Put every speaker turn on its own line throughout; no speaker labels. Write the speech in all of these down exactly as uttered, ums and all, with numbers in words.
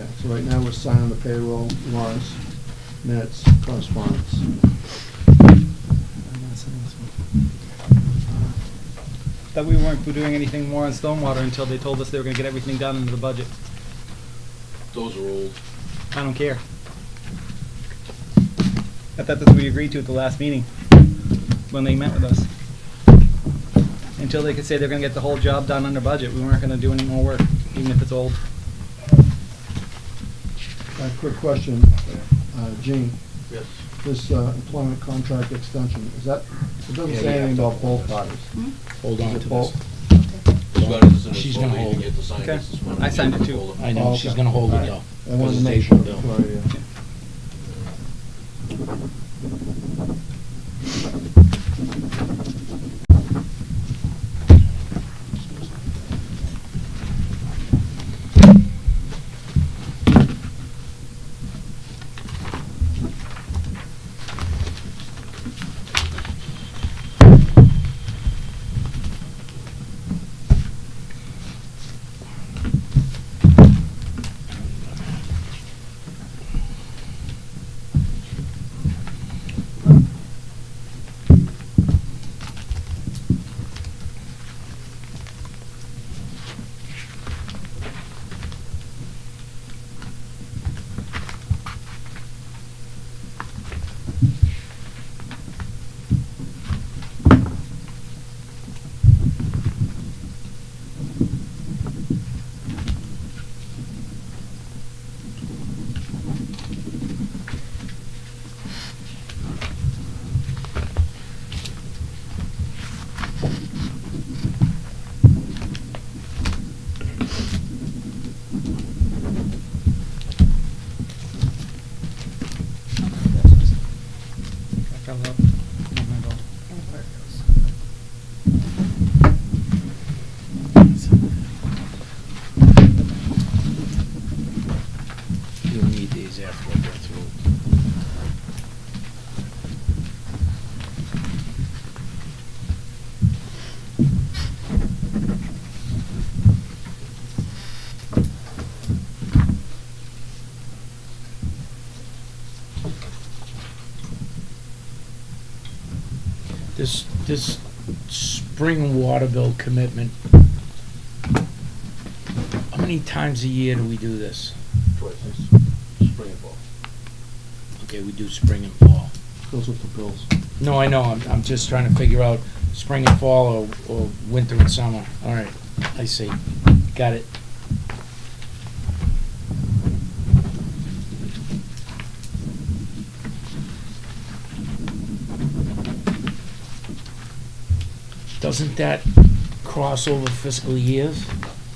Yeah, so right now we're signing the payroll, warrants, minutes, correspondence.
That we weren't doing anything more on stormwater until they told us they were going to get everything done into the budget.
Those are old.
I don't care. I thought that's what we agreed to at the last meeting when they met with us. Until they could say they're going to get the whole job done under budget, we weren't going to do any more work, even if it's old.
A quick question, uh, Gene.
Yes.
This uh, employment contract extension, is that, it doesn't
Yeah,
say
you
anything
have
about
to
both
hold
parties.
this. Hold on
Is
to
it both?
this.
As far as it's in
She's
this
gonna
folder, you
hold
get
it.
to sign
Okay.
this this one.
I signed it too.
I know,
Oh,
she's
okay.
gonna hold
All
it
right.
though.
I wanted to
Because
make
it's
sure
Bill.
before I, uh,
You'll need these after I go through. This, this spring water bill commitment, how many times a year do we do this?
Twice. Spring and fall.
Okay, we do spring and fall.
goes with the bills.
No, I know, I'm, I'm just trying to figure out spring and fall or, or winter and summer. All right, I see. Got it. Doesn't that cross over fiscal years?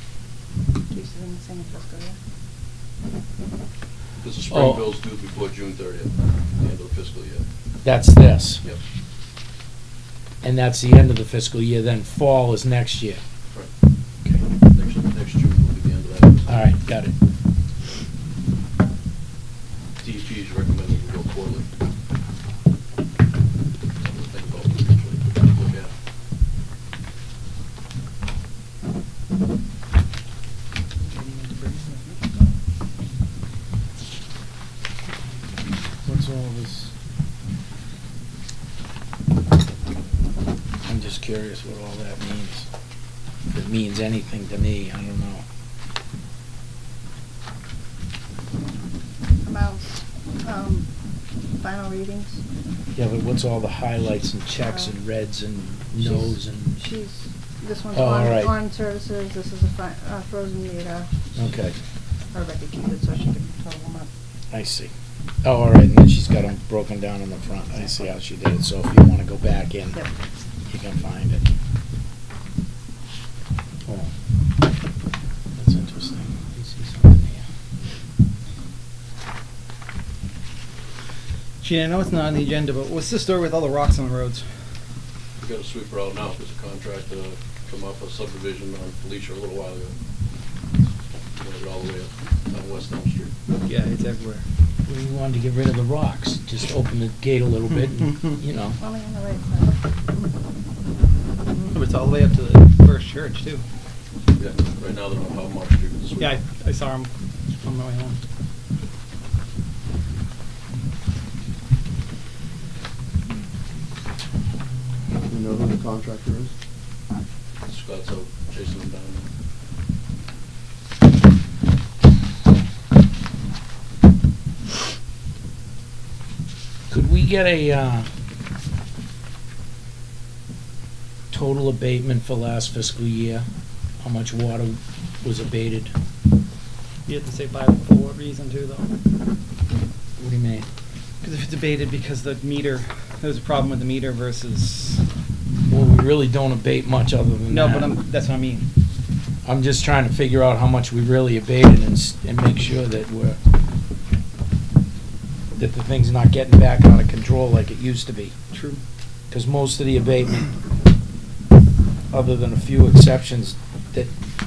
Because the spring
Oh.
bill's due before June thirtieth, the end of the fiscal year.
That's this.
Yep.
And that's the end of the fiscal year, then fall is next year.
Right.
Okay.
Next, next June will be the end of that fiscal
All right, got it.
D E P is recommending we go quarterly. Think about it, actually. Look at it.
What's all this? I'm just curious what all that means. If it means anything to me, I don't know.
Amounts, um, final readings.
Yeah, but what's all the highlights and checks and reds and no's and?
She's, this one's
Oh, all
on,
right.
on services, this is a fi- uh, frozen meter.
Okay,
Or Rebecca keep it so she can total them up.
I see. Oh, all right, and then she's got them broken down in the front. I see how she did it. So if you want to go back in,
Yep.
you can find it. Oh, that's interesting. You see something here.
Gene, I know it's not on the agenda, but what's the story with all the rocks on the roads?
We got a sweeper out now, there's a contract to come up a subdivision on Felicia a little while ago. Went it all the way up on West Elm Street.
Yeah, it's everywhere.
We wanted to get rid of the rocks, just open the gate a little bit and, you know.
Only on the right side.
But it's all the way up to the first church, too.
Yeah, right now they're on Powell Street with the sweeper.
Yeah, I, I saw them on my way home.
You know who the contractor is?
Scott's out chasing them down.
Could we get a, uh, total abatement for last fiscal year? How much water was abated?
You have to say by for what reason too, though.
What do you mean?
Because if it's abated because the meter, there was a problem with the meter versus.
Well, we really don't abate much other than
No,
that.
but I'm, that's what I mean.
I'm just trying to figure out how much we really abated and, s- and make sure that we're, that the thing's not getting back out of control like it used to be.
True.
Because most of the abatement, other than a few exceptions that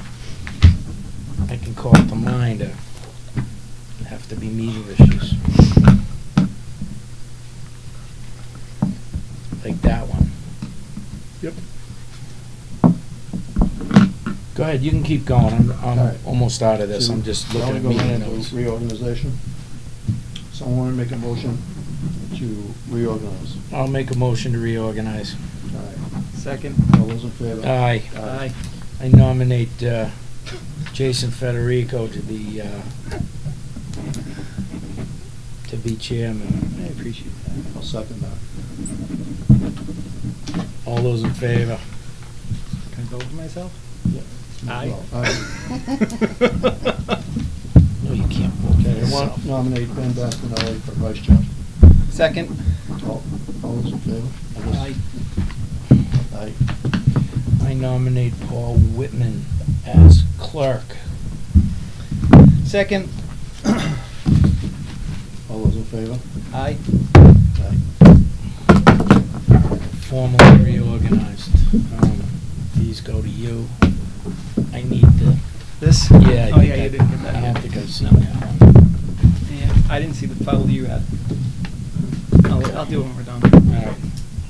I can call to mind, are, have to be meter issues. Like that one.
Yep.
Go ahead, you can keep going. I'm, I'm
All right.
almost out of this.
So,
I'm just
now
looking
we
at
go
meeting
into
notes.
Reorganization. Someone want to make a motion to reorganize.
I'll make a motion to reorganize.
All right.
Second.
All those in favor?
Aye.
Aye.
I nominate uh, Jason Federico to be, uh, to be chairman.
I appreciate that.
I'll second that.
All those in favor?
Can I vote for myself?
Yep.
Aye.
Well, aye.
No, you can't vote for
Okay, I
yourself.
want to nominate Ben Bastinelli for vice chair.
Second.
All, all those in favor? I
Aye.
guess- Aye.
I nominate Paul Whitman as clerk.
Second.
All those in favor?
Aye.
Aye.
Formally reorganized. Um, These go to you. I need the,
This?
yeah, I
Oh,
think
yeah,
I-
you didn't get that.
I have to go see
No.
that one.
Yeah, I didn't see the file you had. I'll, I'll do it when we're done.
All right.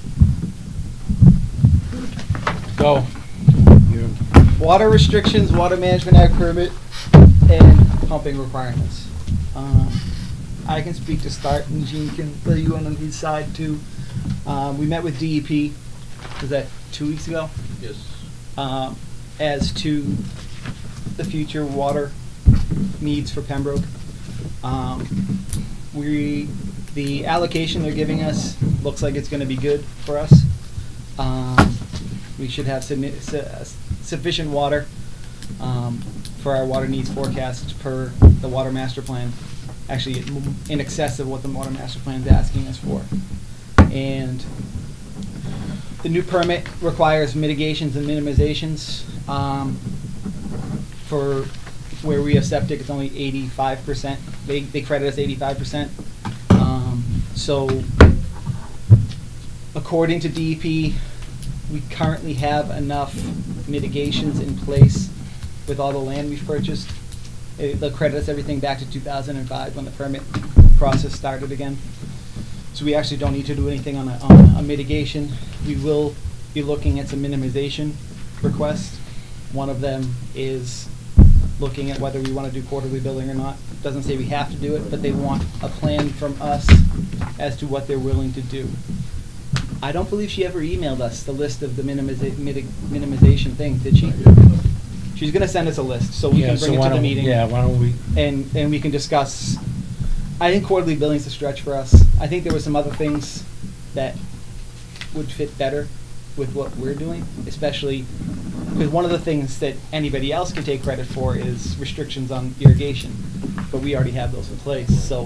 Go. You're,
Water restrictions, water management act permit, and pumping requirements. Um, I can speak to start, and Gene can fill you in on his side too. Um, we met with D E P, was that two weeks ago?
Yes.
Um, as to the future water needs for Pembroke. Um, we, the allocation they're giving us looks like it's gonna be good for us. Um, we should have submi- su- sufficient water, um, for our water needs forecast per the water master plan. Actually, m- in excess of what the water master plan is asking us for. And the new permit requires mitigations and minimizations. Um, for where we have septic, it's only eighty-five percent. They, they credit us eighty-five percent. Um, so, according to D E P, we currently have enough mitigations in place with all the land we've purchased. It, they'll credit us everything back to two thousand five when the permit process started again. So we actually don't need to do anything on a, on a mitigation. We will be looking at some minimization requests. One of them is looking at whether we want to do quarterly billing or not. Doesn't say we have to do it, but they want a plan from us as to what they're willing to do. I don't believe she ever emailed us the list of the minimiza- mitig- minimization things, did she? She's gonna send us a list, so we
yeah,
can
so
bring it
why
to the
don't,
meeting.
yeah, why don't we,
And, and we can discuss, I think quarterly billing's a stretch for us. I think there were some other things that would fit better with what we're doing, especially, because one of the things that anybody else can take credit for is restrictions on irrigation, but we already have those in place, so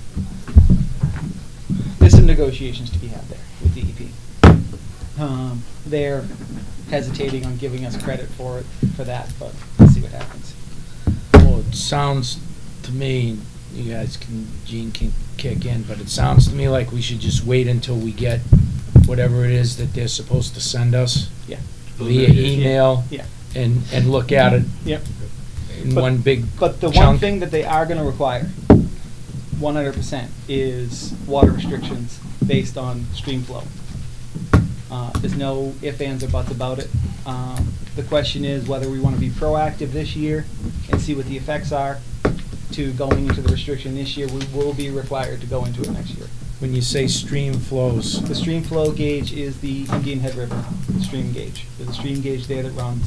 there's some negotiations to be had there with D E P. Um, they're hesitating on giving us credit for it, for that, but let's see what happens.
well, it sounds to me, you guys can, Gene can kick in, but it sounds to me like we should just wait until we get whatever it is that they're supposed to send us
Yeah.
via email
Yeah.
and, and look at it
Yep.
in
But-
one big
But the one
chunk.
thing that they are gonna require, one hundred percent, is water restrictions based on stream flow. Uh, there's no ifs, ands, or buts about it. Um, the question is whether we wanna be proactive this year and see what the effects are, to going into the restriction this year, we will be required to go into it next year.
When you say stream flows,
The stream flow gauge is the Indian Head River stream gauge. There's a stream gauge there that runs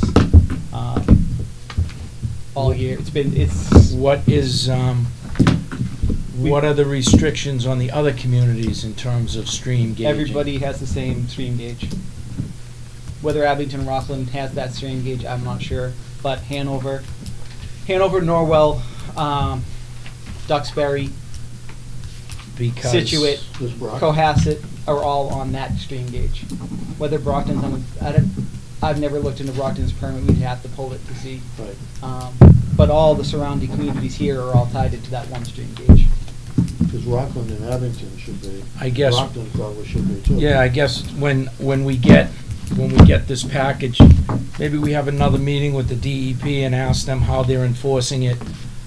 um, all year. It's been, it's,
what is, um,
We-
what are the restrictions on the other communities in terms of stream gauging?
everybody has the same stream gauge. Whether Abington, Rockland has that stream gauge, I'm not sure, but Hanover, Hanover, Norwell, um, Duxbury,
Because
Situate,
This Brock?
Cohasset are all on that stream gauge. Whether Brockton's on, a- I don't, I've never looked into Brockton's permit, we'd have to pull it to see.
Right.
Um, but all the surrounding communities here are all tied into that one stream gauge.
Because Rockland and Abington should be.
I guess-
Brockton probably should be too.
Yeah, I guess when, when we get, when we get this package, maybe we have another meeting with the D E P and ask them how they're enforcing it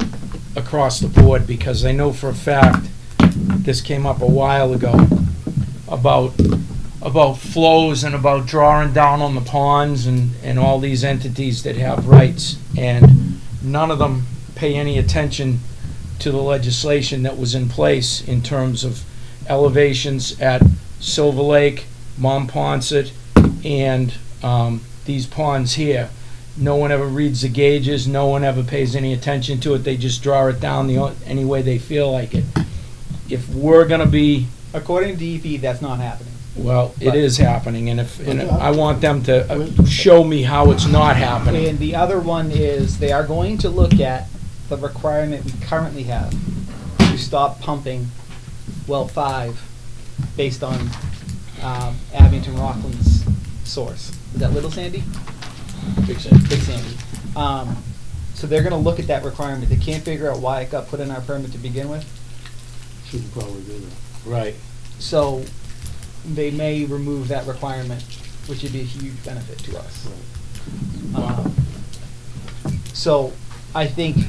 across the board, because I know for a fact, this came up a while ago, about, about flows and about drawing down on the ponds and, and all these entities that have rights, and none of them pay any attention to the legislation that was in place in terms of elevations at Silver Lake, Monpont, and um, these ponds here. No one ever reads the gauges, no one ever pays any attention to it, they just draw it down the, o- any way they feel like it. If we're gonna be,
According to D E P, that's not happening.
well, it
But-
is happening, and if, and
Okay.
I want them to uh, show me how it's not happening.
And the other one is, they are going to look at the requirement we currently have to stop pumping well five based on um, Abington Rockland's source. Is that Little Sandy?
Big Sam.
Big Sandy. Um, so they're gonna look at that requirement. They can't figure out why it got put in our permit to begin with.
Shouldn't probably do that.
Right.
So they may remove that requirement, which would be a huge benefit to us. Um, So I think,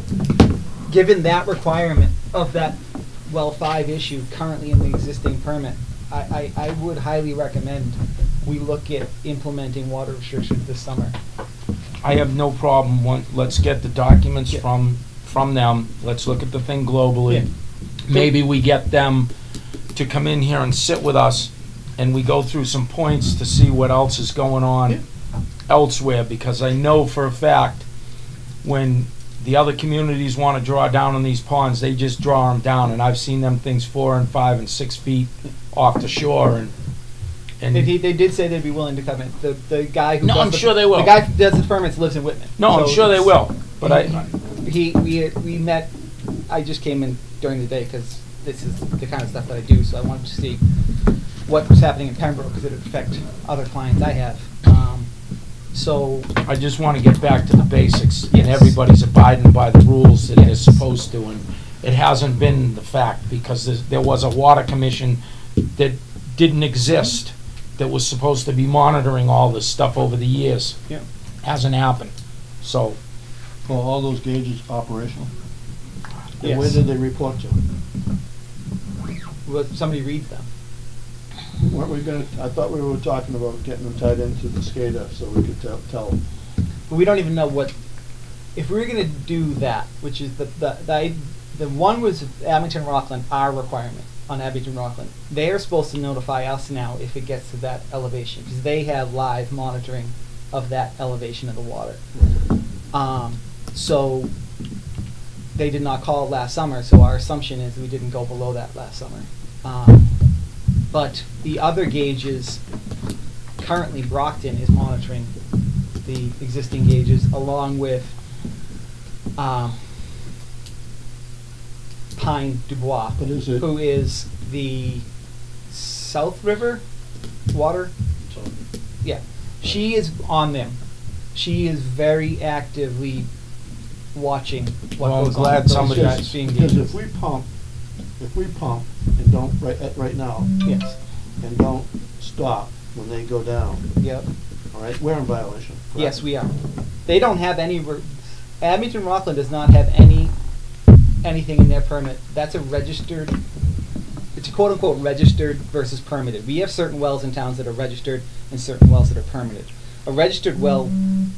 given that requirement of that well five issue currently in the existing permit, I, I, I would highly recommend we look at implementing water restrictions this summer.
I have no problem, one, let's get the documents
Yeah.
from, from them, let's look at the thing globally.
Yeah.
Maybe we get them to come in here and sit with us, and we go through some points to see what else is going
Yeah.
on elsewhere, because I know for a fact, when the other communities wanna draw down on these ponds, they just draw them down, and I've seen them things four and five and six feet off the shore, and, and.
They, they did say they'd be willing to come in. The, the guy who
No,
does
I'm
the-
sure they will.
The guy who does the permits lives in Whitman.
No, I'm
So
sure they
it's-
will, but I,
He, we, we met, I just came in during the day because this is the kind of stuff that I do, so I wanted to see what was happening in Pembroke, because it would affect other clients I have. Um, So,
I just want to get back to the basics, and
Yes.
everybody's abiding by the rules that they're supposed to, and it hasn't been the fact, because there's- there was a water commission that didn't exist, that was supposed to be monitoring all this stuff over the years.
yeah.
Hasn't happened, so,
Well, all those gauges operational? And where
Yes.
did they report to?
Well, somebody reads them.
Weren't we gonna, I thought we were talking about getting them tied into the SCADA so we could tell, tell them.
But we don't even know what, if we were gonna do that, which is the, the, the, the one was Abington Rockland, our requirement on Abington Rockland. They are supposed to notify us now if it gets to that elevation, because they have live monitoring of that elevation of the water. Um, so, they did not call it last summer, so our assumption is we didn't go below that last summer. Um, but the other gauges, currently Brockton is monitoring the existing gauges along with um, Pine Dubois,
But is it-
who is the South River water.
So,
Yeah, she is on them. She is very actively watching what
Well, I'm
goes on
glad
with those
somebody-
guys being
Because
gauges.
if we pump, if we pump and don't, right, at- right now,
Yes,
and don't stop when they go down,
yep.
all right, we're in violation. correct?
Yes, we are. They don't have any, re- Abington Rockland does not have any, anything in their permit. That's a registered, it's a quote-unquote registered versus permitted. We have certain wells in towns that are registered and certain wells that are permitted. A registered well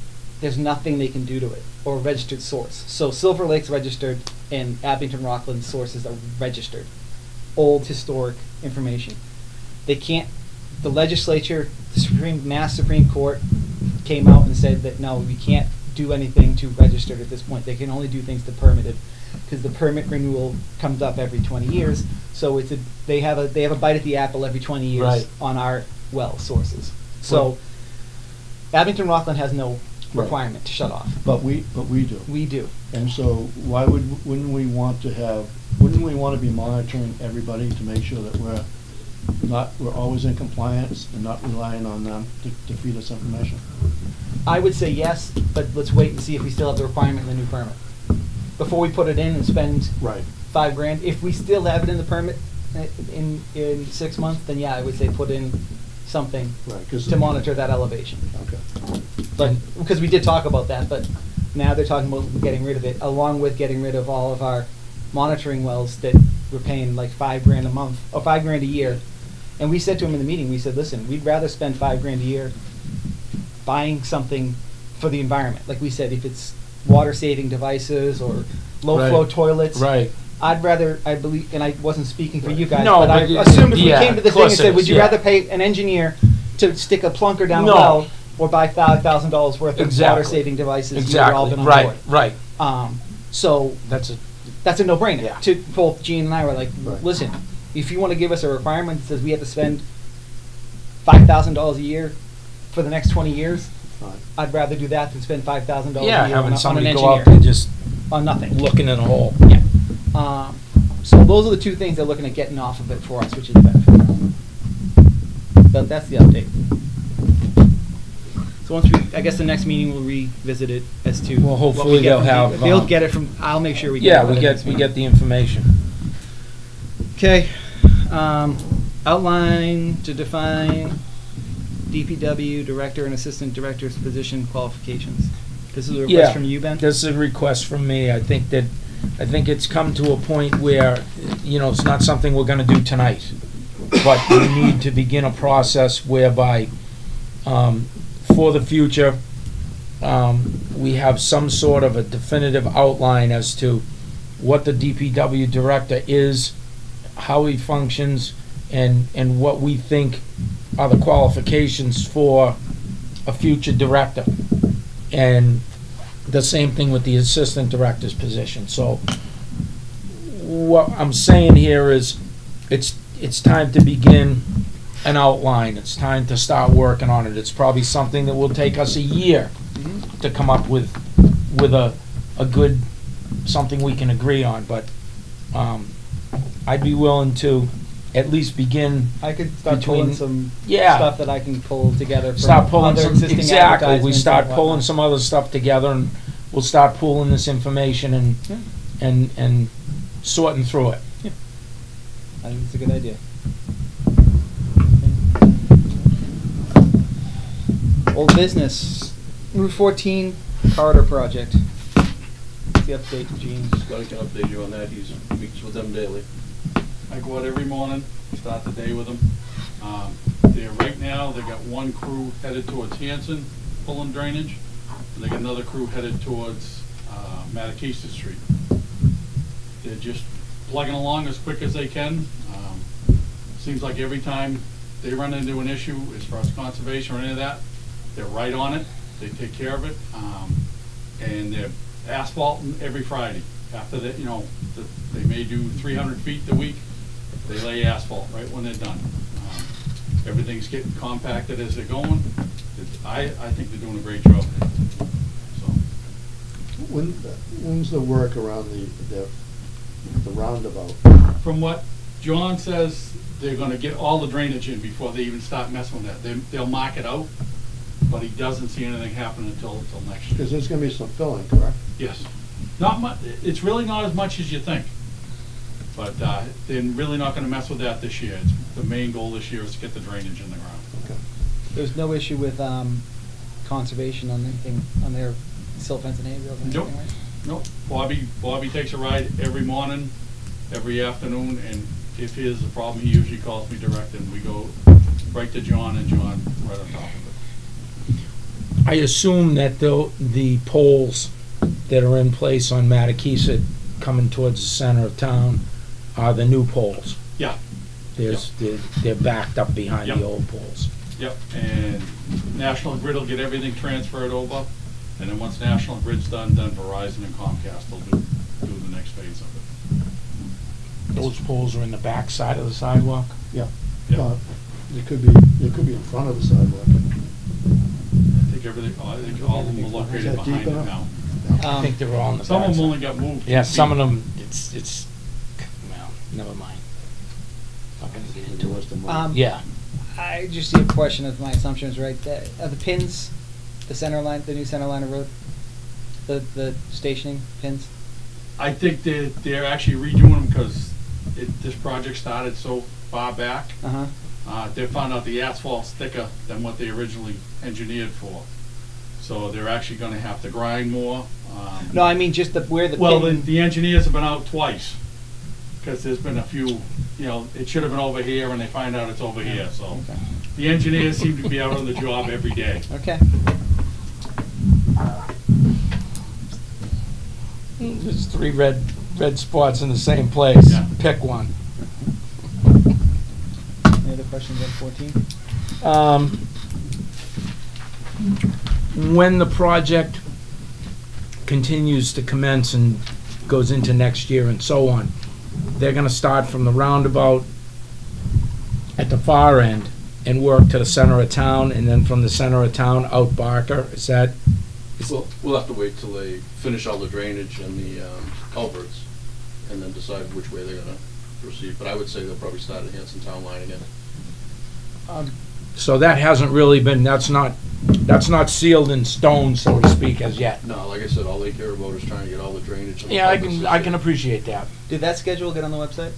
there's nothing they can do to it, or a registered source. So Silver Lake's registered, and Abington Rockland sources are registered. Old historic information. They can't, the legislature, the Supreme, Mass Supreme Court came out and said that no, we can't do anything to registered at this point. They can only do things to permitted, because the permit renewal comes up every twenty years. So it's a, they have a they have a bite at the apple every twenty years
Right.
on our well sources. So Abington Rockland has no
Right.
requirement to shut off.
But we, but we do.
We do.
And so why would, wouldn't we want to have, wouldn't we want to be monitoring everybody to make sure that we're not, we're always in compliance and not relying on them to, to feed us information?
I would say yes, but let's wait and see if we still have the requirement in the new permit before we put it in and spend
Right.
five grand. If we still have it in the permit uh, in in six months, then yeah, I would say put in something
Right, 'cause-
to monitor that elevation.
Okay.
But because we did talk about that, but now they're talking about getting rid of it, along with getting rid of all of our monitoring wells that we're paying like five grand a month or five grand a year. And we said to them in the meeting, we said, listen, we'd rather spend five grand a year buying something for the environment. Like we said, if it's water saving devices or low flow
Right.
toilets.
Right.
I'd rather, I believe, and I wasn't speaking for you guys,
No,
but I
but it-
assumed if we
yeah,
came to the
of
thing and
course
said,
it
would
is,
you
yeah.
rather pay an engineer to stick a plunker down a
No.
well or buy five thousand dollars worth of
Exactly.
water saving devices? We've all
Exactly,
been on
right,
board.
right.
Um, so
That's a,
that's a no-brainer.
Yeah.
To both Gene and I were like,
Right.
listen, if you want to give us a requirement that says we have to spend five thousand dollars a year for the next twenty years,
Fine.
I'd rather do that than spend five thousand dollars
yeah,
a year on,
having
a, on an
somebody go
engineer
out there just
on nothing.
looking in a hole.
Yeah. Um, so those are the two things they're looking at getting off of it for us, which is a benefit. But that's the update. So once we, I guess the next meeting we'll revisit it as to.
Well,
what
hopefully
we get
they'll
from
have,
people. They'll
um,
get it from. I'll make sure we get.
Yeah,
it
we
by
get,
next
we
meeting.
get the information.
Okay. Um, outline to define D P W director and assistant director's position qualifications. This is a request
Yeah,
from you, Ben?
this is a request from me. I think that, I think it's come to a point where, you know, it's not something we're gonna do tonight. But we need to begin a process whereby, um, for the future, um, we have some sort of a definitive outline as to what the D P W director is, how he functions, and, and what we think are the qualifications for a future director. And the same thing with the assistant director's position. So what I'm saying here is, it's, it's time to begin an outline. It's time to start working on it. It's probably something that will take us a year to come up with, with a, a good, something we can agree on. But um, I'd be willing to at least begin,
I could start
between-
pulling some
yeah.
stuff that I can pull together from
start pulling
other
some,
existing
exactly, we
advertisements
start
and
pulling
whatnot.
some other stuff together, and we'll start pooling this information and,
Yeah.
and, and sorting through it.
I think it's a good idea. Old business, Route fourteen corridor project. What's the update, Gene?
Scotty can update you on that, he's meets with them daily.
I go out every morning, start the day with them. Um, they're, right now, they got one crew headed towards Hanson, pulling drainage, and they got another crew headed towards, uh, Mattakesa Street. They're just plugging along as quick as they can. Um, seems like every time they run into an issue as far as conservation or any of that, they're right on it, they take care of it, um, and they're asphalting every Friday. After that, you know, the, they may do three hundred feet a week, they lay asphalt right when they're done. Um, Everything's getting compacted as they're going. It's, I, I think they're doing a great job. So,
When, when's the work around the, the, the roundabout?
from what John says, they're gonna get all the drainage in before they even start messing with that. They, they'll mark it out, but he doesn't see anything happen until, until next year.
Because there's gonna be some filling, correct?
Yes. Not mu, it's really not as much as you think. But, uh, they're really not gonna mess with that this year. It's, the main goal this year is to get the drainage in the ground.
Okay.
There's no issue with um, conservation on anything, on their silt fence and hay bales and
Nope.
anything, right?
Nope. Bobby, Bobby takes a ride every morning, every afternoon, and if he has a problem, he usually calls me direct, and we go right to John, and John right on top of it.
I assume that the, the poles that are in place on Mattakesett coming towards the center of town are the new poles.
Yeah,
There's, they're, they're backed up behind the
Yep.
old poles.
yep, and National Grid will get everything transferred over, and then once National Grid's done, then Verizon and Comcast will do, do the next phase of it.
Those poles are in the back side of the sidewalk?
Yeah.
Yeah.
Uh, It could be, it could be in front of the sidewalk.
I think everything, I think all of them are
Is
located
that deep
behind it
enough?
now.
I
Um,
think they're all in the back
Some of them
side.
only got moved.
Yeah,
two
some
feet.
of them, it's, it's, well, never mind. Not gonna get into it.
Um,
Yeah,
I just see a question if my assumption is right. Uh, Are the pins, the center line, the new center line of road, the, the stationing pins?
I think they're, they're actually redoing them because it, this project started so far back.
Uh-huh.
Uh, they found out the asphalt's thicker than what they originally engineered for. So they're actually gonna have to grind more. um,
No, I mean just the, where the
Well, the,
pin.
the engineers have been out twice, because there's been a few, you know, it should have been over here, and they find out it's over here, so.
Okay.
The engineers seem to be out on the job every day.
Okay.
there's three red, red spots in the same place.
Yeah.
Pick one.
Any other questions on fourteen?
Um, when the project continues to commence and goes into next year and so on, they're gonna start from the roundabout at the far end and work to the center of town, and then from the center of town out Barker, is that?
Well, we'll have to wait till they finish all the drainage and the um, culverts, and then decide which way they're gonna proceed. But I would say they'll probably start at Hanson Town Line again.
Um,
So that hasn't really been, that's not, that's not sealed in stone, so to speak, as yet.
No, like I said, all they care about is trying to get all the drainage and the
Yeah, I
culverts
can,
to
I
fit.
can appreciate that.
Did that schedule get on the website?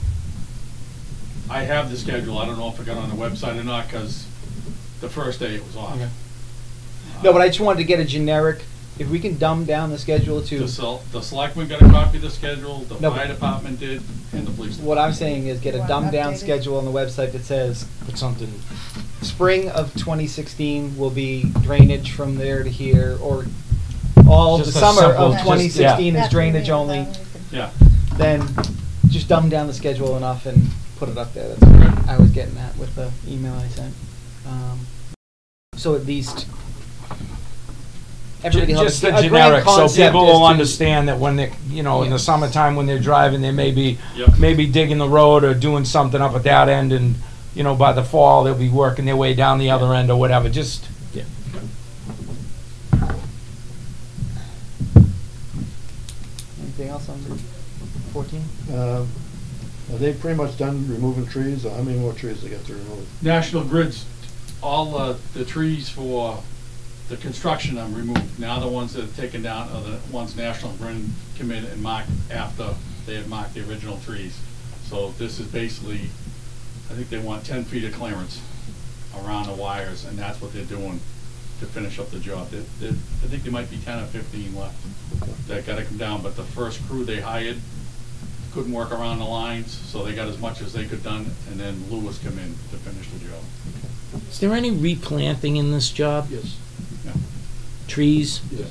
I have the schedule, I don't know if it got on the website or not, because the first day it was off.
Okay. No, but I just wanted to get a generic, if we can dumb down the schedule to,
The sel- the selectmen got a copy of the schedule, the
No,
fire
but-
department did, and the police.
what I'm saying is get a
Want
dumbed down
updated?
schedule on the website that says
Put something,
spring of twenty sixteen will be drainage from there to here, or all the
Just a
summer
simple-
of
just-
twenty sixteen is
That's what we
drainage
need,
only.
then we can-
Yeah,
Then just dumb down the schedule enough and put it up there. That's what I was getting at with the email I sent. Um, so at least everybody will have
just
a,
the
a grand
generic, so
concept
people
as
will
to-
understand that when they, you know, in the
Yeah.
summertime when they're driving, they may be,
Yep.
maybe digging the road or doing something up at that end, and, you know, by the fall, they'll be working their way down the other end or whatever, just. Yeah.
Anything else on fourteen?
Uh, Are they pretty much done removing trees, or how many more trees they got to remove?
National Grid's, all uh, the trees for the construction are removed. Now the ones that are taken down are the ones National Grid come in and mark after they had marked the original trees. So this is basically, I think they want ten feet of clearance around the wires, and that's what they're doing to finish up the job. They, they, I think there might be ten or fifteen left that gotta come down, but the first crew they hired couldn't work around the lines, so they got as much as they could done, and then Lewis come in to finish the job.
Is there any replanting in this job?
Yes,
Yeah,
Trees?
yes.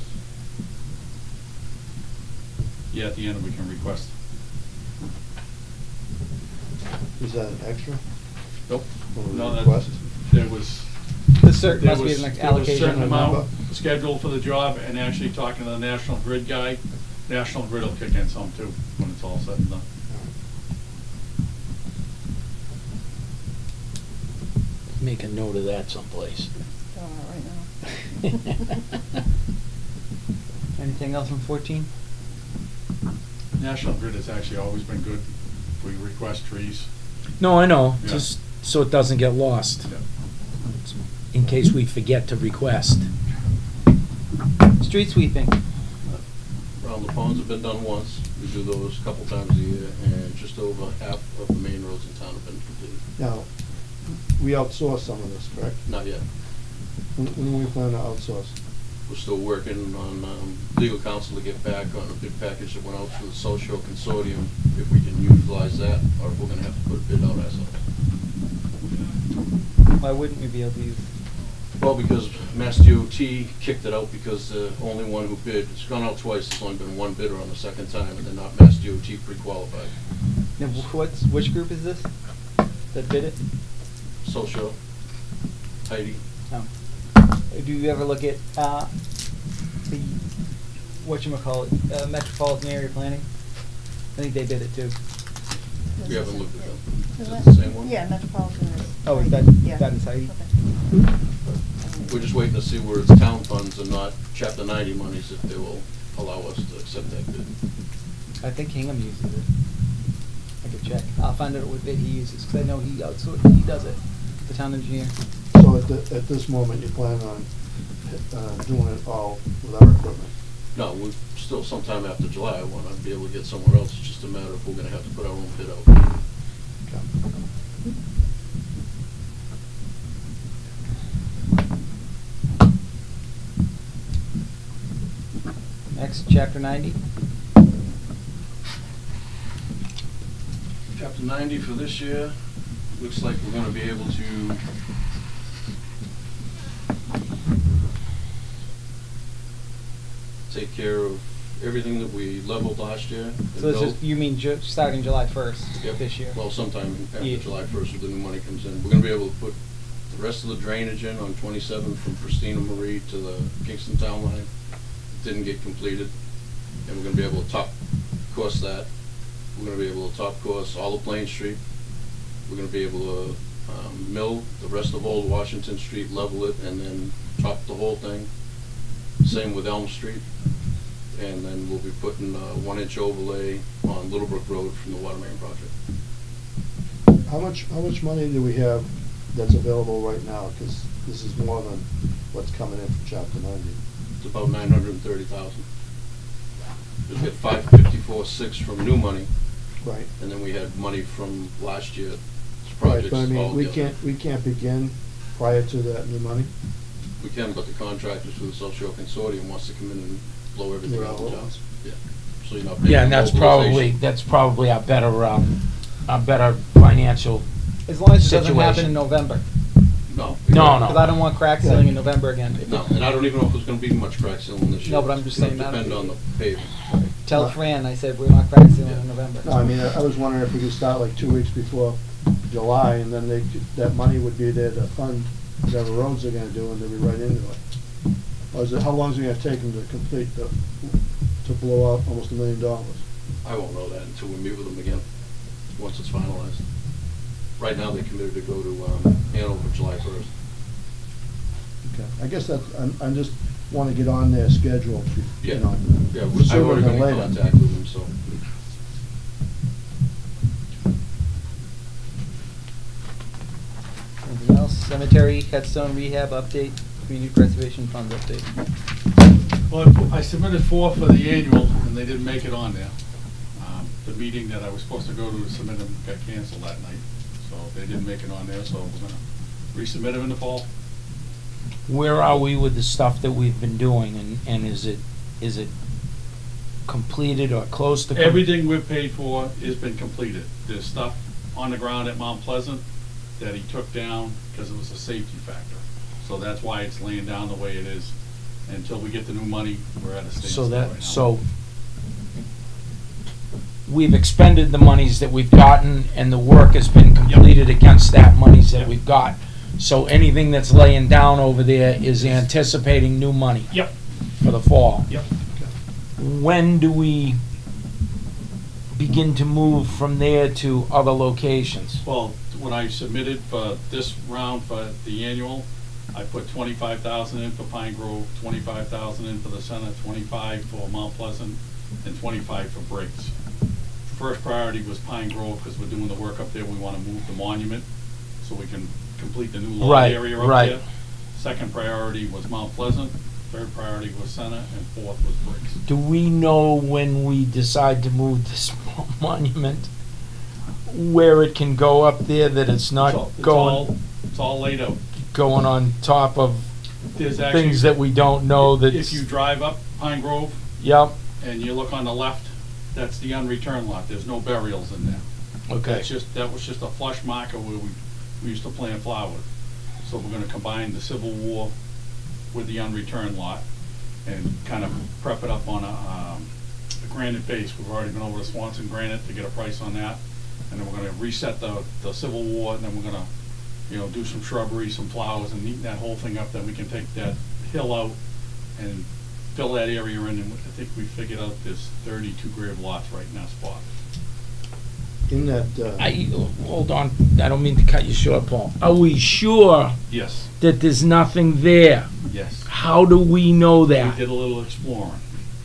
yeah, at the end we can request.
Is that an extra?
Nope.
Or a
No, that,
request?
there was,
The cert
there
must be
was,
an
there was a certain
allocation.
amount scheduled for the job, and actually talking to the National Grid guy, National Grid will kick in some too, when it's all said and done.
Make a note of that someplace.
Doing it right now.
Anything else on fourteen?
National Grid has actually always been good. We request trees.
No, I know,
Yeah.
just so it doesn't get lost,
Yeah.
in case we forget to request.
Street sweeping.
Round the ponds have been done once. We do those a couple times a year, and just over half of the main roads in town have been completed.
Now, we outsource some of this, correct?
Not yet.
When, when do we plan to outsource?
We're still working on um, legal counsel to get back on a bid package that went out to the social consortium, if we can utilize that, or if we're gonna have to put a bid out ourselves.
Why wouldn't we be able to use?
Well, because Mass D O T kicked it out because the only one who bid, it's gone out twice, there's only been one bidder on the second time, and they're not Mass D O T pre-qualified.
Now, wh- what's, which group is this that bid it?
Social, Heidi,
Um, do you ever look at, uh, the, whatchamacallit, uh, Metropolitan Area Planning? I think they bid it too.
we haven't looked at them.
Is
Is
that-
it the same one?
Yeah, Metropolitan is.
Oh, is that,
Yeah.
that is Heidi?
Okay.
We're just waiting to see where it's town funds and not chapter ninety monies, if they will allow us to accept that bid.
I think Hingham uses it. I could check. I'll find out what bid he uses, because I know he outsources, he does it, the town engineer.
So at the, at this moment, you plan on, uh, doing it all with our equipment?
No, we still sometime after July, I wanna be able to get somewhere else, it's just a matter of we're gonna have to put our own bid out.
Next, chapter ninety.
Chapter ninety for this year, looks like we're gonna be able to take care of everything that we leveled last year. and
So this
built.
is, you mean ju- starting July first
Yep.
this year?
Well, sometime after
Yeah.
July first, when the new money comes in. We're gonna be able to put the rest of the drainage in on twenty-seven from Christina Marie to the Kingston Town Line. It didn't get completed, and we're gonna be able to top course that. We're gonna be able to top course all of Plain Street. We're gonna be able to, um, mill the rest of Old Washington Street, level it, and then top the whole thing. Same with Elm Street. And then we'll be putting a one-inch overlay on Littlebrook Road from the water main project.
How much, how much money do we have that's available right now? Because this is more than what's coming in from chapter ninety.
It's about nine hundred and thirty thousand. We get five fifty-four six from new money,
Right.
and then we had money from last year's
Right,
projects
but I mean,
all
we
together.
can't, we can't begin prior to that new money?
We can, but the contractors through the South Shore Consortium wants to come in and blow everything
Yeah,
out of
well,
town. Yeah, so you're not paying
Yeah, and that's probably,
mobilization.
that's probably our better, um, our better financial,
As long as it doesn't happen
Situation.
in November.
No.
No, no.
Because I don't want crack sealing in November again.
No, and I don't even know if there's gonna be much crack sealing this year.
No, but I'm just
It's
saying
gonna
that-
Depend on the paving.
Tell Fran, I said, we're not crack sealing
Yeah.
in November.
No, I mean, I I was wondering if we could start like two weeks before July, and then they, could- that money would be there to fund whatever roads they're gonna do, and they'll be right into it. Or is it, how long is it gonna take them to complete the, to blow out almost a million dollars?
I won't know that until we meet with them again, once it's finalized. Right now, they committed to go to, um, Hanover July first.
Okay, I guess that's, I'm, I'm just wanna get on their schedule, you
Yeah,
know.
yeah, we- I've
sooner
already
than
been in
later.
contact with them, so.
Anything else? Cemetery, headstone rehab update, community preservation funds update.
Well, I submitted four for the annual, and they didn't make it on there. Um, The meeting that I was supposed to go to to submit them got canceled that night, so they didn't make it on there, so we're gonna resubmit them in the fall.
where are we with the stuff that we've been doing, and, and is it, is it completed or close to? com-
Everything we've paid for has been completed. There's stuff on the ground at Mount Pleasant that he took down because it was a safety factor. So that's why it's laying down the way it is. Until we get the new money, we're at a standstill
So
right now.
that, so we've expended the monies that we've gotten, and the work has been completed against that monies that
Yep.
we've got. So anything that's laying down over there is anticipating new money
Yep,
for the fall.
yep.
When do we begin to move from there to other locations?
Well, when I submitted for this round for the annual, I put twenty-five thousand in for Pine Grove, twenty-five thousand in for the Center, twenty-five for Mount Pleasant, and twenty-five for Briggs. First priority was Pine Grove, because we're doing the work up there, we wanna move the monument, so we can complete the new lawn
Right,
area up
right.
there. Second priority was Mount Pleasant, third priority was Center, and fourth was Briggs.
Do we know when we decide to move this monument, where it can go up there, that it's not
It's all- it's
going,
all- It's all laid out.
going on top of
There's actually.
things that we don't know that?
If you drive up Pine Grove,
Yep,
and you look on the left, that's the unreturned lot, there's no burials in there.
okay.
That's just, that was just a flush marker where we, we used to plant flowers. So we're gonna combine the Civil War with the unreturned lot and kind of prep it up on a, um, a granite base. We've already been over to Swanson Granite to get a price on that. And then we're gonna reset the, the Civil War, and then we're gonna, you know, do some shrubbery, some flowers, and neaten that whole thing up. Then we can take that hill out and fill that area in, and I think we figured out there's thirty-two grave lots right in that spot.
In that, uh,
I, hold on, I don't mean to cut you short, Paul. Are we sure
Yes,
that there's nothing there?
yes.
How do we know
We
that?
did a little exploring.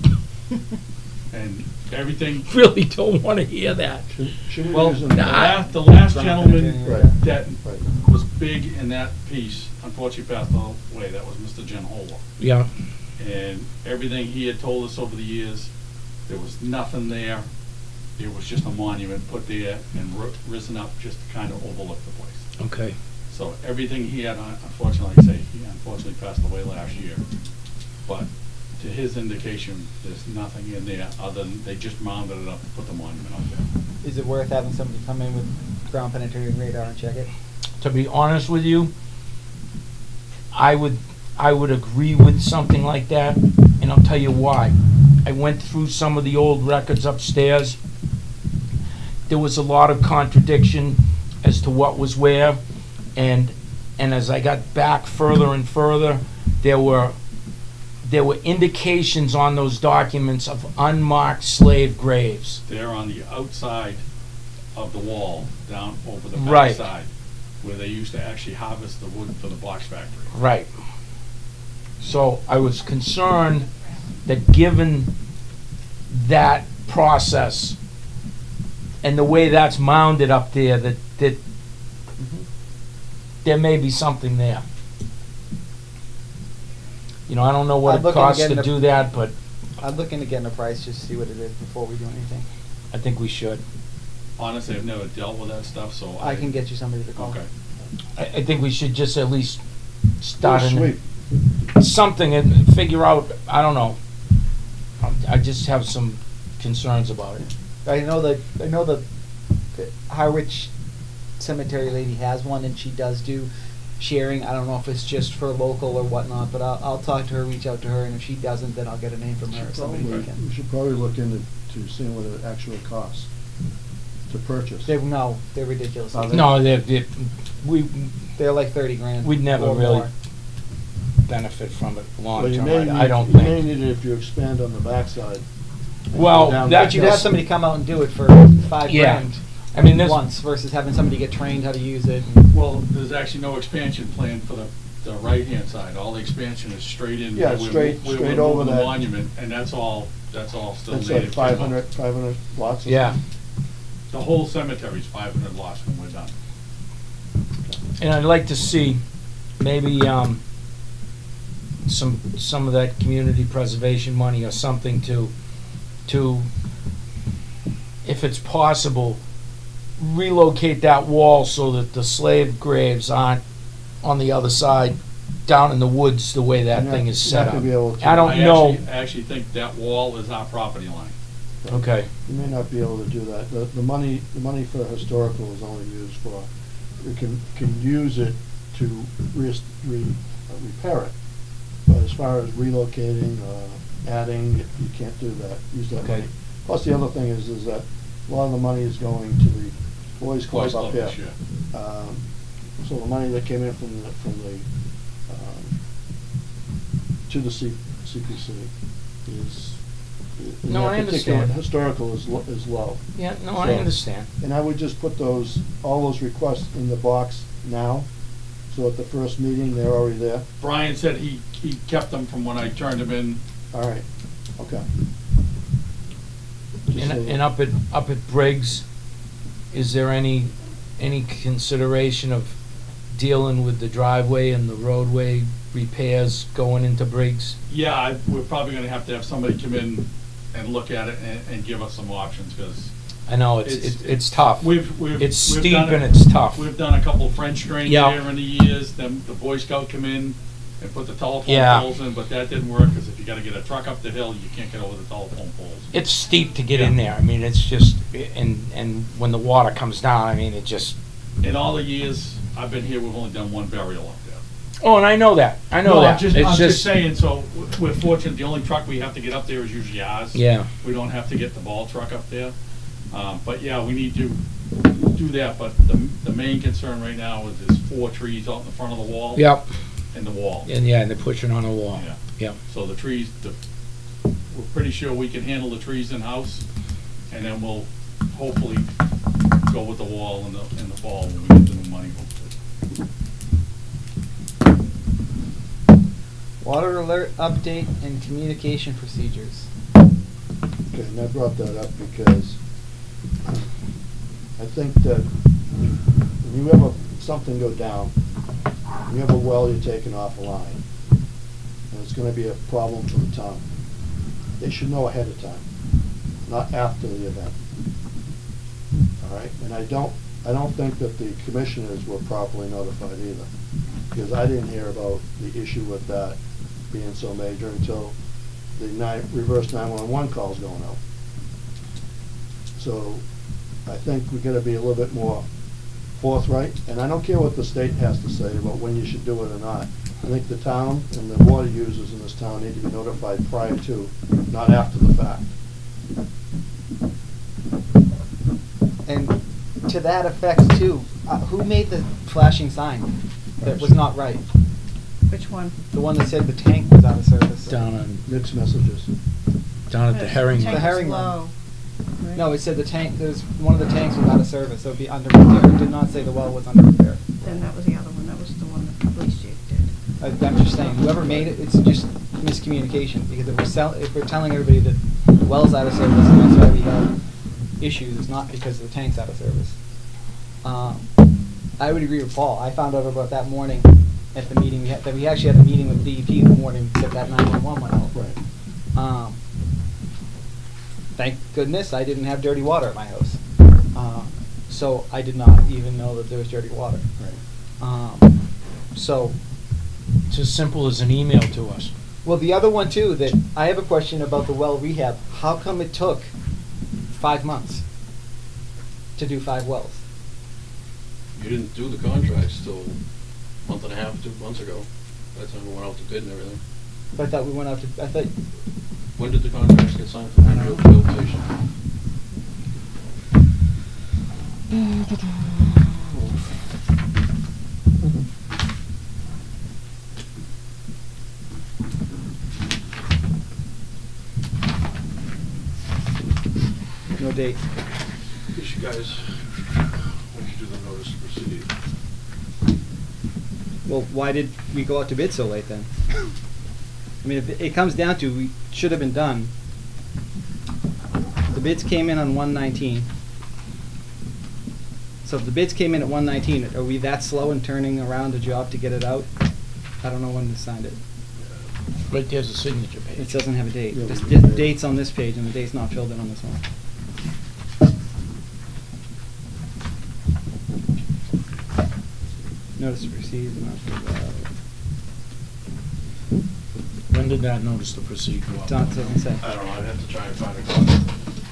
And everything,
Really don't want to hear that.
should, should we
well,
use
the
them?
last, the last gentleman
Right.
that
Right.
was big in that piece, unfortunately passed away, that was Mister Jen Hola.
Yeah,
And everything he had told us over the years, there was nothing there. It was just a monument put there and ri- risen up just to kind of overlook the place.
okay.
So everything he had, un- unfortunately, like I say, he unfortunately passed away last year. But to his indication, there's nothing in there other than they just mounded it up and put the monument up there.
Is it worth having somebody come in with ground penetrating radar and check it?
To be honest with you, I would, I would agree with something like that, and I'll tell you why. I went through some of the old records upstairs. There was a lot of contradiction as to what was where, and and as I got back further and further, there were there were indications on those documents of unmarked slave graves.
They're on the outside of the wall, down over the
Right.
backside, where they used to actually harvest the wood for the box factory.
Right. So I was concerned that given that process and the way that's mounded up there, that, that there may be something there. You know, I don't know what
I'd
it
look into
costs to
getting a-
do that, but
I'm looking to getting a price just to see what it is before we do anything.
I think we should.
Honestly, I've never dealt with that stuff, so I.
I can get you somebody to call.
Okay.
I, I think we should just at least start
Oh,
an-
sweet.
something and figure out, I don't know. Um, I just have some concerns about it.
I know that, I know the the Harwich Cemetery lady has one, and she does do sharing. I don't know if it's just for local or whatnot, but I'll, I'll talk to her, reach out to her, and if she doesn't, then I'll get a name from her or somebody
Probably-
who can.
We should probably look into, to seeing what it actually costs to purchase.
They, no, they're ridiculous.
Are they?
No, they, they, we,
They're like thirty grand.
we'd never
or
really
more.
benefit from it long
Well, you
term.
may
I,
need,
I don't
you may
think.
need it if you expand on the backside. and go
Well,
down
that-
But you'd have somebody come out and do it for five
Yeah.
grand
I mean, this,
once versus having somebody get trained how to use it.
Well, there's actually no expansion plan for the, the right-hand side. All the expansion is straight in.
Yeah,
where we're-
straight-
where
straight
we're
over
moving the
that.
monument, and that's all, that's all still
That's
native.
like five hundred, five hundred lots or
yeah,
something.
The whole cemetery's five hundred lots when we're done.
and I'd like to see maybe, um, some, some of that community preservation money or something to, to, if it's possible, relocate that wall so that the slave graves aren't on the other side, down in the woods, the way that
You're
thing
not-
is
you're not
set
gonna
up.
be able to-
I don't
I
know.
actually- I actually think that wall is our property line.
Okay,
You may not be able to do that. The, the money, the money for historical is only used for, you can, can use it to re, re, uh, repair it. But as far as relocating, uh, adding, you can't do that, use that
Okay.
money. Plus, the other thing is, is that a lot of the money is going to the boys club
Boys
up
Club
here.
this year.
Um, so the money that came in from the, from the, um, to the C, C P C is, in
No,
that
I
particular-
understand.
Historical is, lo- is low.
yeah, no, I
So-
understand.
And I would just put those, all those requests in the box now, so at the first meeting, they're already there.
Brian said he, he kept them from when I turned them in.
All right, okay. Just
And,
so-
and up at, up at Briggs, is there any, any consideration of dealing with the driveway and the roadway repairs going into Briggs?
Yeah, I, we're probably gonna have to have somebody come in and look at it and, and give us some options, because
I know, it's,
It's-
it's, it's tough.
we've, we've.
It's
we've
steep
done it-
and it's tough.
We've done a couple French drains
Yeah.
there in the years, then the Boy Scout come in and put the telephone
Yeah.
poles in, but that didn't work, because if you gotta get a truck up the hill, you can't get over the telephone poles.
It's steep to get in there, I mean, it's just, and, and when the water comes down, I mean, it just,
In all the years I've been here, we've only done one burial up there.
Oh, and I know that, I know
No,
that.
I'm just,
It's
I'm just saying, so we're fortunate, the only truck we have to get up there is usually ours.
Yeah.
We don't have to get the ball truck up there. Um, but yeah, we need to do that, but the, the main concern right now is there's four trees out in the front of the wall.
Yep,
And the wall.
and yeah, and they're pushing on a wall.
Yeah.
Yep.
So the trees, the, we're pretty sure we can handle the trees in-house, and then we'll hopefully go with the wall in the, in the fall when we get the new money, hopefully.
Water alert update and communication procedures.
Okay, and I brought that up because I think that when you have a, something go down, you have a well you're taking off a line, and it's gonna be a problem for the town. They should know ahead of time, not after the event. All right, and I don't, I don't think that the commissioners were properly notified either, because I didn't hear about the issue with that being so major until the nine, reverse nine one one calls going out. So I think we gotta be a little bit more forthright, and I don't care what the state has to say about when you should do it or not. I think the town and the water users in this town need to be notified prior to, not after the fact.
And to that effect too, uh, who made the flashing sign that was not right?
Which one?
The one that said the tank was out of service.
Down on,
Mixed messages.
down at the herring.
Tank
The
was
herring one.
low, right?
No, it said the tank, there's, one of the tanks was out of service, so it'd be under repair. It did not say the well was under repair.
Then that was the other one, that was the one that the police chief did.
I- I'm just saying, whoever made it, it's just miscommunication, because if we're sell, if we're telling everybody that the well's out of service and that's why we have issues, it's not because the tank's out of service. Um, I would agree with Paul. I found out about that morning at the meeting, we had, that we actually had a meeting with D E P in the morning that that nine one one went out.
Right.
Um, thank goodness I didn't have dirty water at my house. Uh, so I did not even know that there was dirty water.
Right.
Um, so,
It's as simple as an email to us.
well, the other one too, that I have a question about the well rehab. How come it took five months to do five wells?
You didn't do the contracts till a month and a half, two months ago. By the time we went out to bid and everything.
I thought we went out to, I thought,
When did the contracts get signed for the Pembroke build station?
no date.
Guess you guys, when you do the notice to proceed.
Well, why did we go out to bid so late then? I mean, if it comes down to, we should have been done. The bids came in on one nineteen. So if the bids came in at one nineteen, are we that slow in turning around a job to get it out? I don't know when we signed it.
Right there's a signature
It
page.
doesn't have a date.
Yeah,
This-
we
The
did.
date's on this page and the date's not filled in on this one. Notice to proceed, not to, uh,
When did that notice to proceed go out?
Don doesn't say.
I don't know, I'd have to try and find a copy.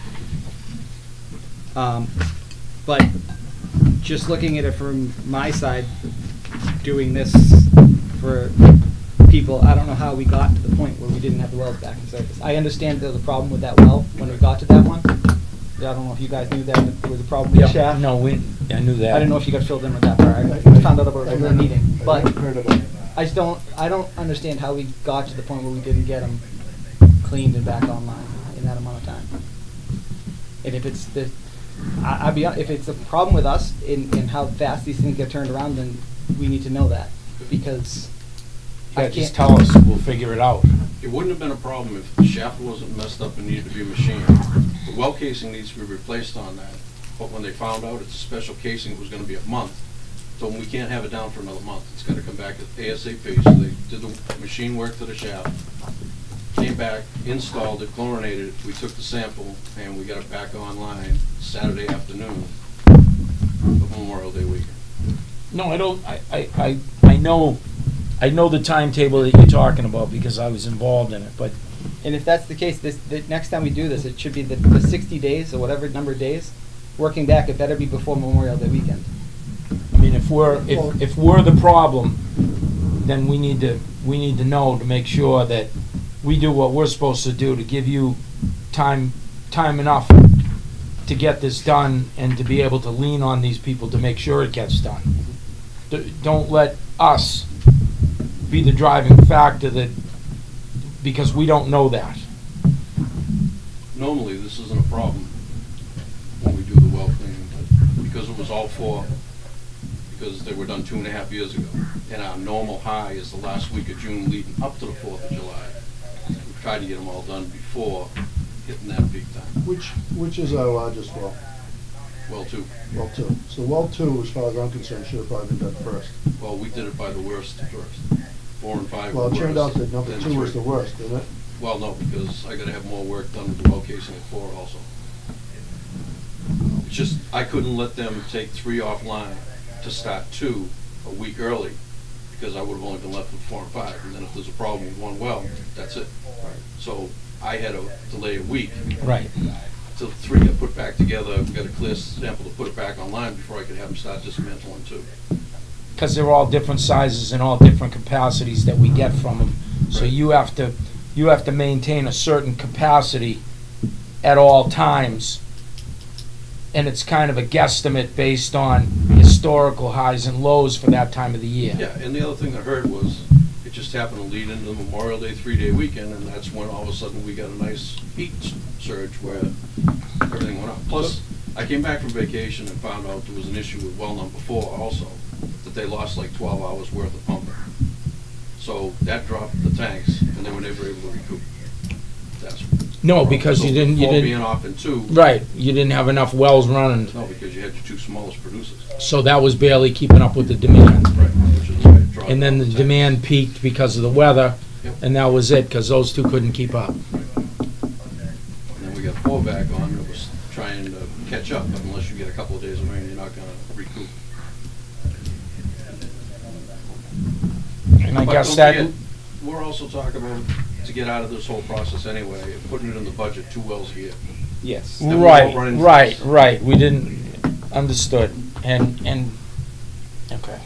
Um, but just looking at it from my side, doing this for people, I don't know how we got to the point where we didn't have the wells back in service. I understand there was a problem with that well when we got to that one. I don't know if you guys knew that, that there was a problem with the
Yeah,
shaft.
no, we, I knew that.
I didn't know if you got filled in with that part. I found out about it in the meeting, but
I heard about it.
I just don't, I don't understand how we got to the point where we didn't get them cleaned and back online in that amount of time. And if it's the, I, I'd be, hon- if it's a problem with us in, in how fast these things get turned around, then we need to know that, because I
Yeah,
can't.
just tell us, we'll figure it out.
It wouldn't have been a problem if the shaft wasn't messed up and needed to be machined. The well casing needs to be replaced on that, but when they found out it's a special casing, it was gonna be a month. So we can't have it down for another month, it's gotta come back ASAP, so they did the machine work to the shaft, came back, installed it, chlorinated it, we took the sample, and we got it back online Saturday afternoon of Memorial Day weekend.
No, I don't, I, I, I, I know, I know the timetable that you're talking about because I was involved in it, but
And if that's the case, this, the next time we do this, it should be the, the sixty days or whatever number of days, working back, it better be before Memorial Day weekend.
I mean, if we're, if, if we're the problem, then we need to, we need to know to make sure that we do what we're supposed to do to give you time, time enough to get this done and to be able to lean on these people to make sure it gets done. D- Don't let us be the driving factor that, because we don't know that.
Normally, this isn't a problem when we do the well cleaning, but because it was all four, because they were done two and a half years ago, and our normal high is the last week of June leading up to the fourth of July. We tried to get them all done before hitting that peak time.
Which, which is our largest well?
Well, two.
Well two. So well two, as far as I'm concerned, should have probably been done first.
Well, we did it by the worst first. Four and five
Well,
were
it turned out
worse
that number
than
two was
three.
the worst, didn't it?
Well, no, because I gotta have more work done with the well casing at four also. It's just, I couldn't let them take three offline to start two a week early, because I would've only been left with four and five, and then if there's a problem with one well, that's it. So I had to delay a week
Right.
till three got put back together, we got a clear sample to put it back online before I could have them start dismantling two.
Because they're all different sizes and all different capacities that we get from them. So
Right.
you have to, you have to maintain a certain capacity at all times. And it's kind of a guesstimate based on historical highs and lows for that time of the year.
Yeah, and the other thing I heard was, it just happened to lead into the Memorial Day three-day weekend, and that's when all of a sudden we got a nice heat surge where everything went up. Plus, I came back from vacation and found out there was an issue with well number four also, that they lost like twelve hours worth of pumping. So that dropped the tanks, and they were never able to recoup. That's
No, because
so
you didn't, you
four being
didn't,
off in two.
right, you didn't have enough wells running.
No, because you had your two smallest producers.
So that was barely keeping up with the demand.
Right. Which is why it dropped
And then
off
the
tanks.
demand peaked because of the weather,
Yep.
and that was it, because those two couldn't keep up.
And then we got four back on, and it was trying to catch up, but unless you get a couple of days of rain, you're not gonna recoup.
And I
But
guess
don't
that,
forget, we're also talking about, to get out of this whole process anyway, putting it in the budget, two wells a year.
Yes.
Then we won't run
right,
into
right,
this.
right, we didn't, understood, and, and, okay.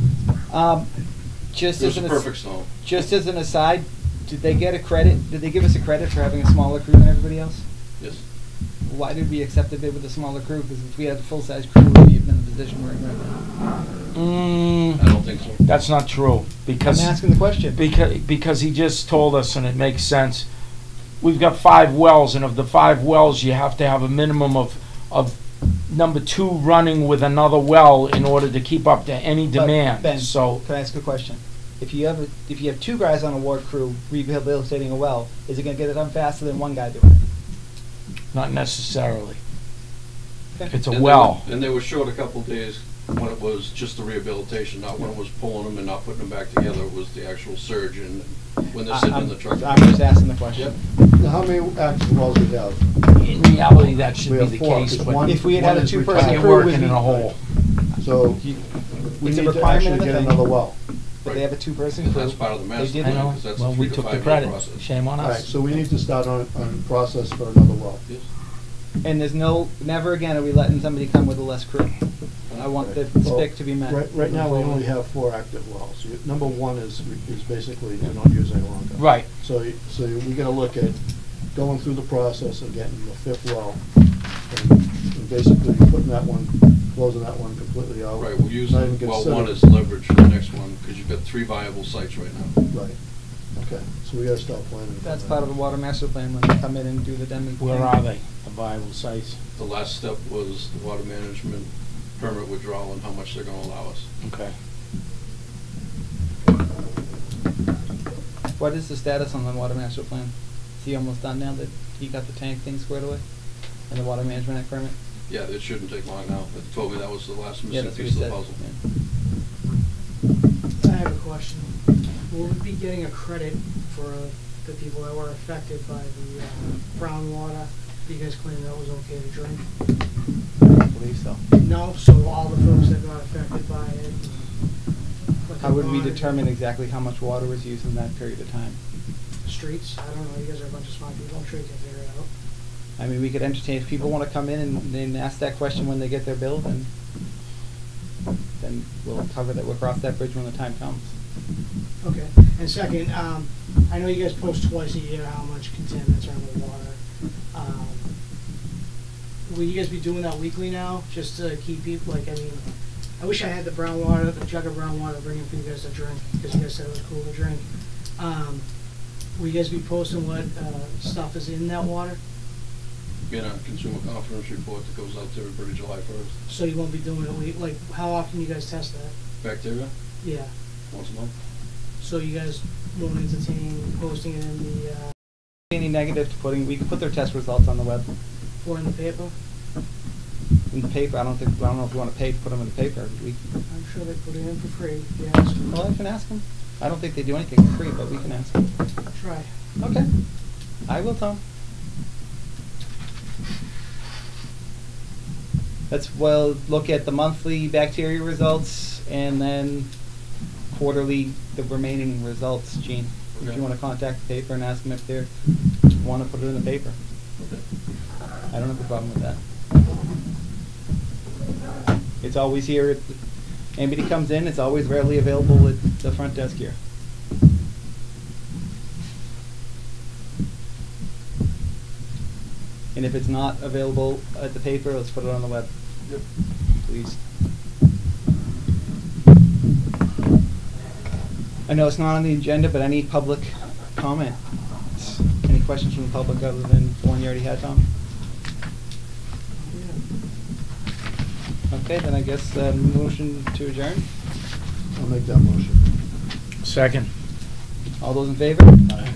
Um, just
It
as
was a
an,
perfect
as-
storm.
just as an aside, did they get a credit, did they give us a credit for having a smaller crew than everybody else?
Yes.
Why did we accept a bid with a smaller crew? Because if we had a full-size crew, we'd be in the position we're in right now.
Mm,
I don't think so.
that's not true,
I'm
because,
asking the question.
because, because he just told us, and it makes sense. We've got five wells, and of the five wells, you have to have a minimum of, of number two running with another well in order to keep up to any
But,
demand,
Ben,
so.
Can I ask a question? If you have, a- if you have two guys on a ward crew rehabilitating a well, is it gonna get it done faster than one guy doing it?
Not necessarily.
Okay.
It's a
And they
well.
were- And they were short a couple of days when it was just the rehabilitation, not when it was pulling them and not putting them back together, it was the actual surge and when they're
I-
sitting
I'm-
in the truck.
I'm just asking the question.
Now, how many active wells we have?
In reality, that should
We
be
have
the
four,
case,
'cause
but
one-
If we had had
one
a
is
two-person
retired.
you're
crew,
working
we'd
in
be-
a hole.
So,
You-
we
It's a
need to
requirement
actually
in the
get
thing.
another well.
But they have a two-person
And
crew.
that's part of the
They
master
did
I
plan,
know,
because that's
well,
a
we
three to
took the
five year
credit,
process.
shame on
All right,
us.
so we need to start on, on process for another well.
Yes.
And there's no, never again are we letting somebody come with a less crew. I want the
Okay. Well,
spec to be met.
Right, right now, we only have four active wells. You- Number one is, is basically they're not used any longer.
Right,
So, you- so we gotta look at going through the process of getting the fifth well, and and basically putting that one, closing that one completely out.
Right, we're
Not
using,
even
well,
consider-
one is leverage for the next one, because you've got three viable sites right now.
Right, okay, so we gotta start planning. for
That's
that.
part of the water master plan when they come in and do the demo.
where are they, the viable sites?
The last step was the water management permit withdrawal and how much they're gonna allow us.
Okay.
What is the status on the water master plan? Is he almost done now that he got the tank thing squared away? And the water management act permit?
Yeah, it shouldn't take long now. They told me that was the last
Yeah,
missing
that's what
piece
he
of the
said.
puzzle.
Yeah.
I have a question. Will we be getting a credit for uh, the people that were affected by the uh, brown water because claiming that was okay to drink?
I don't believe so.
No, so all the folks that got affected by it. like
How would we
the
determine exactly how much water was used in that period of time?
streets? I don't know. You guys are a bunch of smart people. I'm sure you can figure it out.
I mean, we could entertain, if people wanna come in and, and ask that question when they get their bill, then, then we'll cover that, we'll cross that bridge when the time comes.
Okay, and second, um, I know you guys post twice a year how much contaminants are in the water. Um, will you guys be doing that weekly now, just to keep people, like, I mean, I wish I had the brown water, the jug of brown water, bring it for you guys to drink, because you guys said it was cool to drink. Um, will you guys be posting what, uh, stuff is in that water?
Get a consumer confidence report that goes out to everybody July first.
So you won't be doing it, we, like, how often you guys test that?
Bacteria,
Yeah,
once a month.
so you guys won't entertain posting it in the, uh,
Any negative to putting, we can put their test results on the web.
or in the paper?
In the paper, I don't think, I don't know if you want to pay to put them in the paper every week.
I'm sure they put it in for free, if you ask them.
Well, I can ask them. I don't think they do anything for free, but we can ask them.
Try.
Okay. I will, Tom. Let's, well, look at the monthly bacteria results and then quarterly, the remaining results, Gene. If
Okay.
you want to contact the paper and ask them if they want to put it in the paper.
Okay.
I don't have a problem with that. It's always here. If anybody comes in, it's always readily available at the front desk here. And if it's not available at the paper, let's put it on the web.
Yep.
Please. I know it's not on the agenda, but any public comment? Any questions from the public other than the one you already had, Tom? Okay, then I guess uh, motion to adjourn.
I'll make that motion.
Second.
All those in favor?
Aye.